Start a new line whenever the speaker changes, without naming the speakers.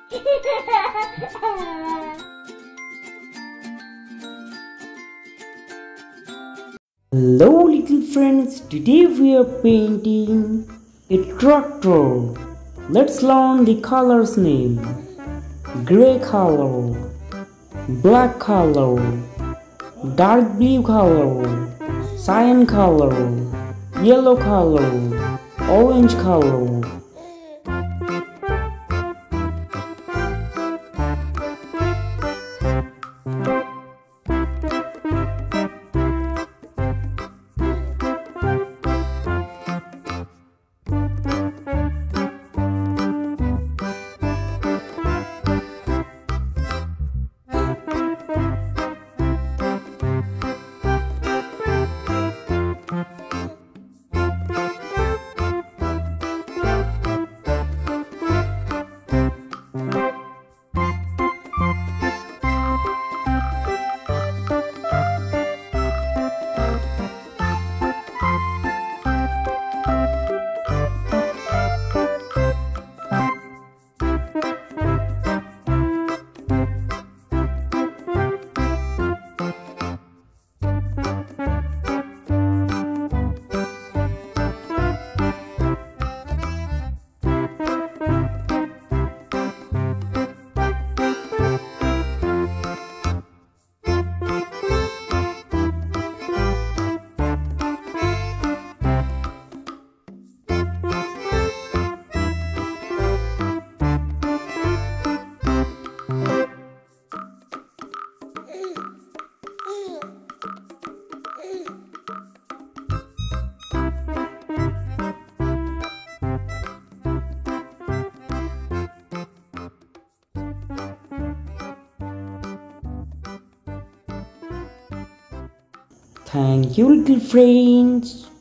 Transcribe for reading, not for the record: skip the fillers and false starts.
Hello little friends, today we are painting a tractor. Let's learn the colors name. Grey color, black color, dark blue color, cyan color, yellow color, orange color. Thank you little friends.